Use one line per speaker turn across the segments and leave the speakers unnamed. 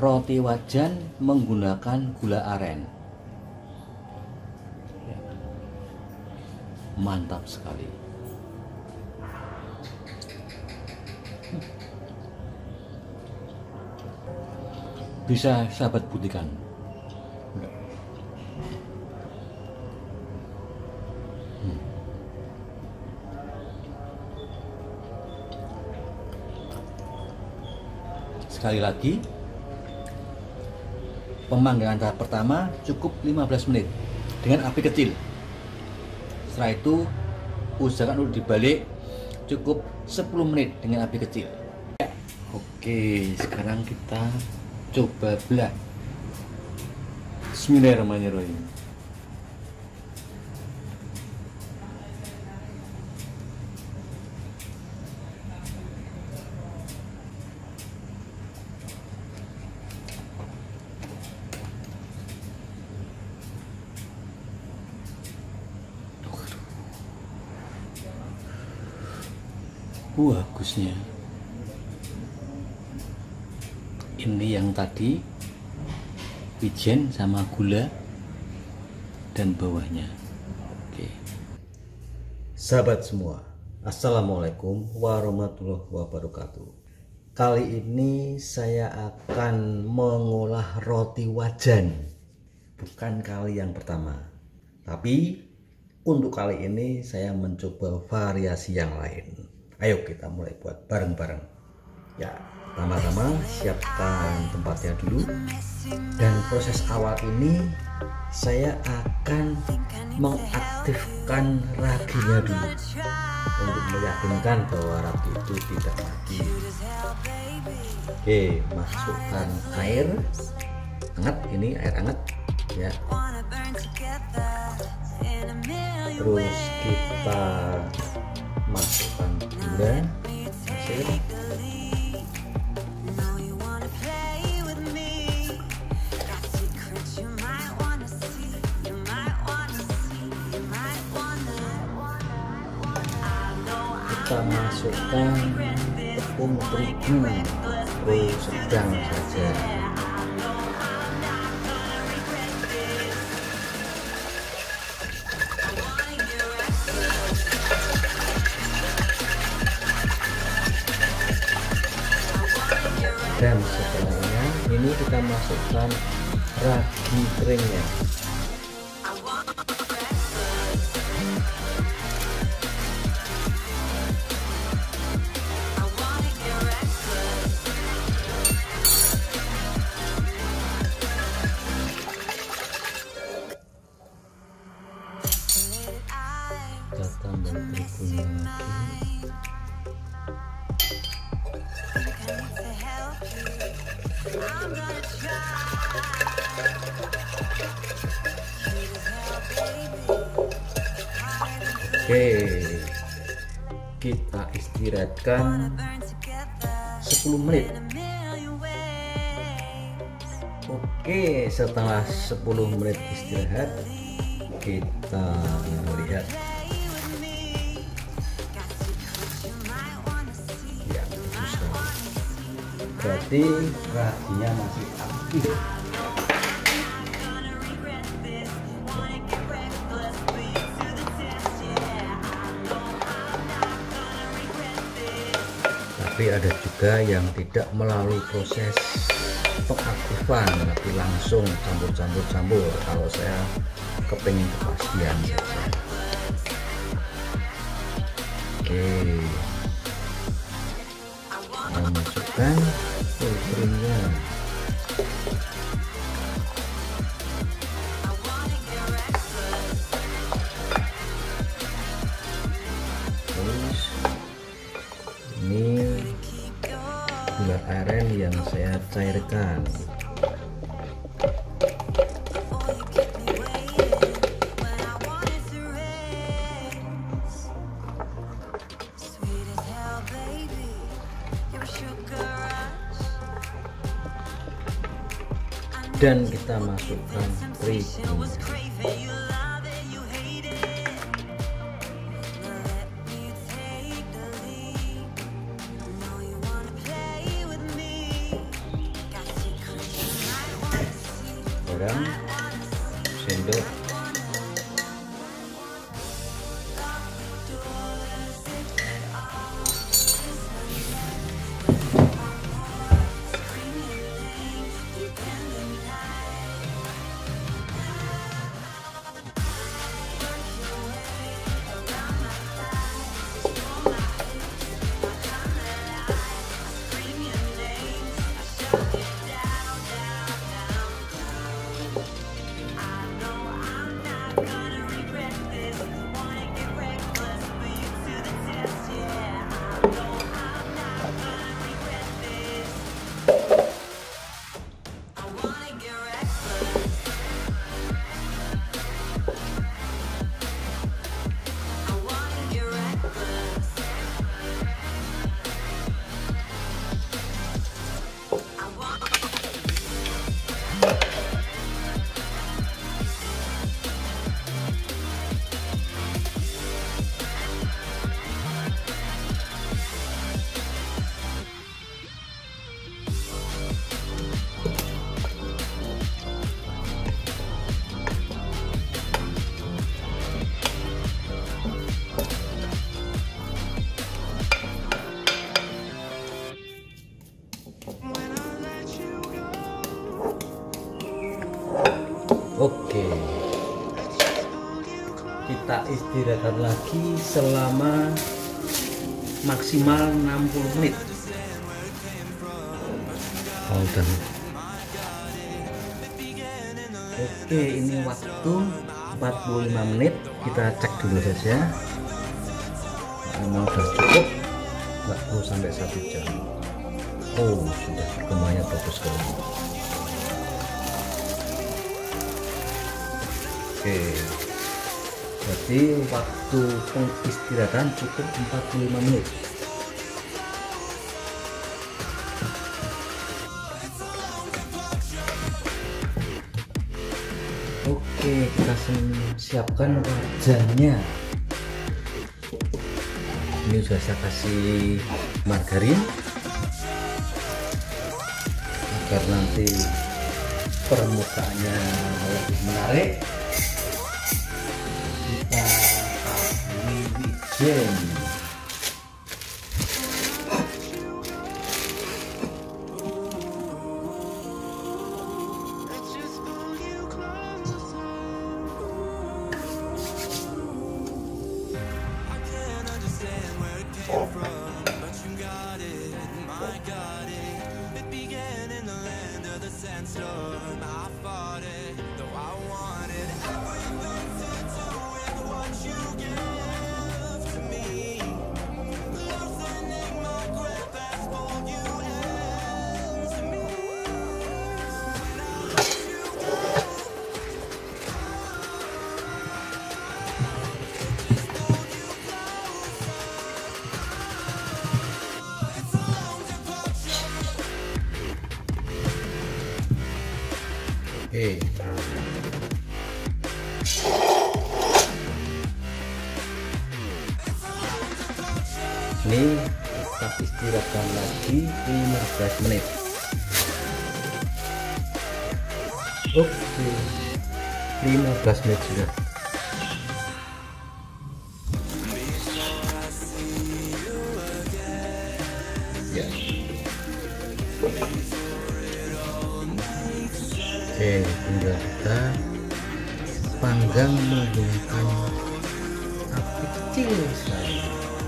roti wajan menggunakan gula aren. Mantap sekali. Bisa sahabat buktikan. Sekali lagi, pemanggangan tahap pertama cukup 15 menit dengan api kecil. Setelah itu usahakan untuk dibalik cukup 10 menit dengan api kecil. Oke, sekarang kita coba belah. Bismillahirrahmanirrahim. Bagusnya. Ini yang tadi wijen sama gula dan bawahnya. Oke. Sahabat semua, assalamualaikum warahmatullahi wabarakatuh. Kali ini saya akan mengolah roti wajan. Bukan kali yang pertama, tapi untuk kali ini saya mencoba variasi yang lain. Ayo kita mulai buat bareng-bareng. Ya, pertama-tama siapkan tempatnya dulu. Dan proses awal ini saya akan mengaktifkan raginya dulu untuk meyakinkan bahwa ragi itu tidak mati. Oke, masukkan air hangat, ini air hangat ya. Terus kita masukkan gula pasir, kita masukkan tepung terigu sedang saja. Dan setelahnya ini kita masukkan ragi keringnya. Kita tambah terigunya lagi. Oke, kita istirahatkan 10 menit. Oke, setelah 10 menit istirahat, kita lihat. Ya, bagus sekali. Berarti raginya masih aktif. Tapi ada juga yang tidak melalui proses pengaktifan, tapi langsung campur. Kalau saya kepingin kepastian saja. Oke, kita masukkan filternya. Terus ini gula aren yang saya cairkan. Dan kita masukkan terigu. garam, sendok, Oke, kita istirahatkan lagi selama maksimal 60 menit. Udah. Oke, ini waktu 45 menit. Kita cek dulu saja. Memang sudah cukup, nggak perlu sampai 1 jam. Oh, sudah perkembangannya bagus sekali. Oke, berarti waktu pengistirahatan cukup 45 menit. Oke, kita siapkan wajannya. Ini sudah saya kasih margarin agar nanti permukaannya lebih menarik. Kita kasih wijen. Oke, ini kita istirahatkan lagi 15 menit. Oke, 15 menit sudah. Ya. Oke, tinggal kita panggang menggunakan api kecil sekali.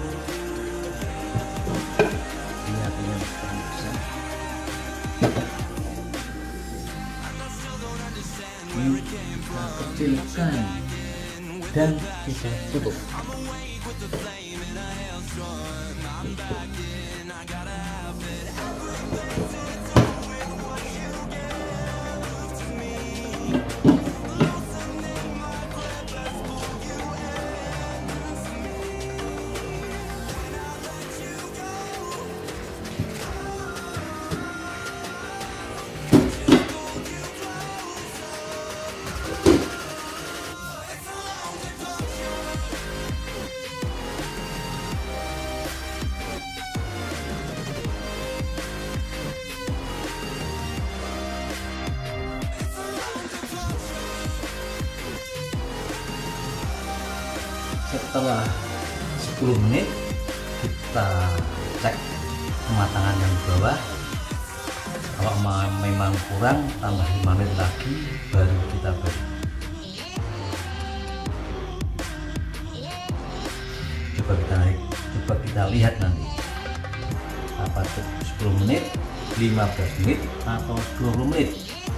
Ini apinya besar. Ini kita kecilkan dan kita tutup. Setelah 10 menit kita cek kematangan yang di bawah. Kalau memang kurang, tambah 5 menit lagi baru kita beri. Coba kita lihat nanti apa tuh, 10 menit, 15 menit atau 20 menit.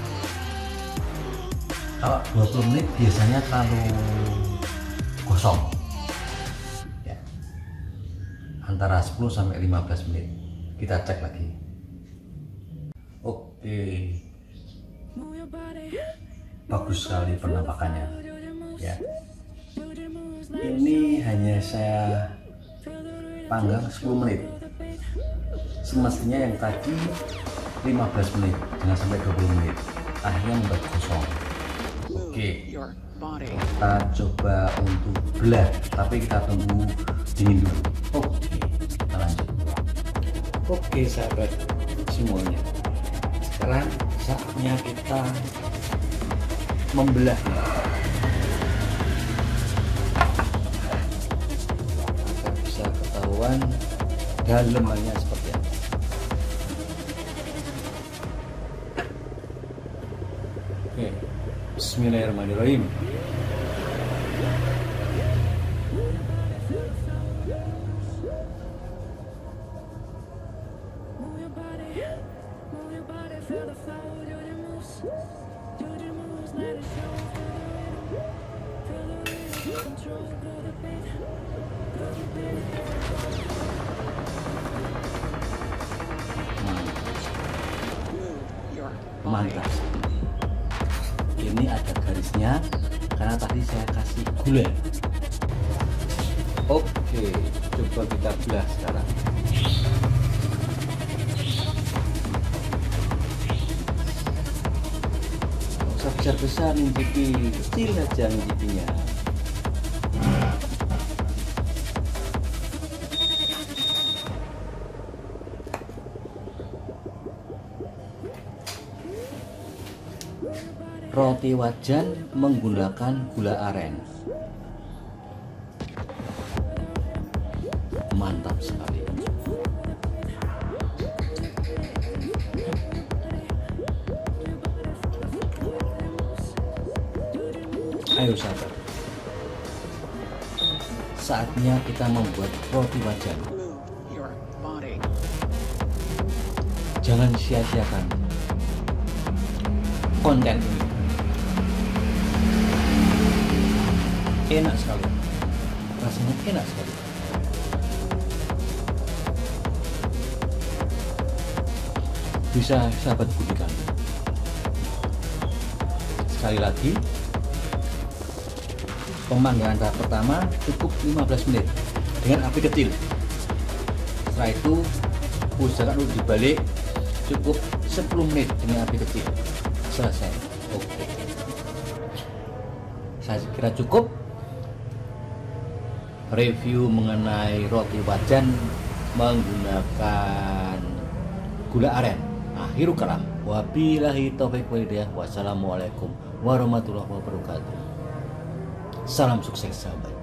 Kalau 20 menit biasanya terlalu kosong ya. Antara 10 sampai 15 menit kita cek lagi. Oke, bagus sekali penampakannya ya. Ini hanya saya panggang 10 menit. Semestinya yang tadi 15 menit, jangan sampai 20 menit. Akhirnya membuat kosong. Oke, kita coba untuk belah, tapi kita tunggu dingin dulu. Oke, kita lanjut. Oke sahabat semuanya, sekarang saatnya kita membelah. Agar bisa ketahuan dalemannya seperti apa. Oke, bismillahirrahmanirrahim. Mantap. Ini ada garisnya karena tadi saya kasih gula. Oke, coba kita belah sekarang. Nggak usah besar-besar ngicipi, kecil aja ngicipinya. Roti wajan menggunakan gula aren. Mantap sekali. Ayo sahabat, saatnya kita membuat roti wajan. Jangan sia-siakan konten ini. Enak sekali, rasanya enak sekali. Bisa sahabat buktikan. Sekali lagi, pemanggangan tahap pertama cukup 15 menit dengan api kecil. Setelah itu usahakan untuk dibalik cukup 10 menit dengan api kecil. Selesai. Oke, saya kira cukup review mengenai roti wajan menggunakan gula aren. Akhirul kalam, wabillahi taufiq wal hidayah. Wassalamualaikum warahmatullahi wabarakatuh. Salam sukses sahabat.